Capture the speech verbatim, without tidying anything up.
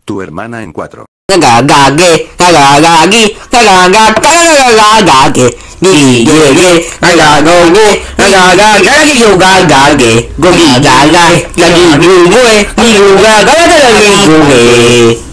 Tu hermana en cuatro. Gagage, gagagagi, gagaga, gagagagage, gigigege, gagagoge, gagagagagi, gagage, gogi gaga, gagi gugue, giguga, gagagagi gugue.